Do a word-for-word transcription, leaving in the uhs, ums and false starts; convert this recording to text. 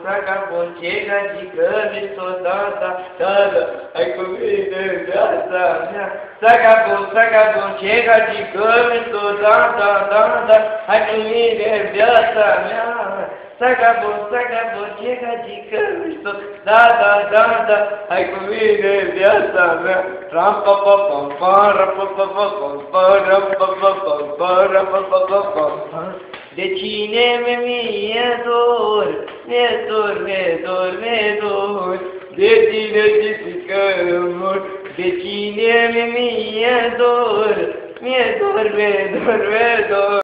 acabou, chega de cama, estou dando, dando, ai comigo, graça minha. Acabou, acabou, chega de cama, estou dando, dando, ai comigo, graça minha. Acabou, acabou, chega de cama, estou dando, dando, ai comigo, graça minha. Ram pa pa pam pam, ram pa pa pa pam pam, ram pa pa pam pam, ram pa pa pa pam pam. De cine mi-e dor, mi-e dor, mi-e dor, mi-e dor, de cine cică mor, de cine mi-e dor, mi-e dor, mi-e dor, mi-e dor.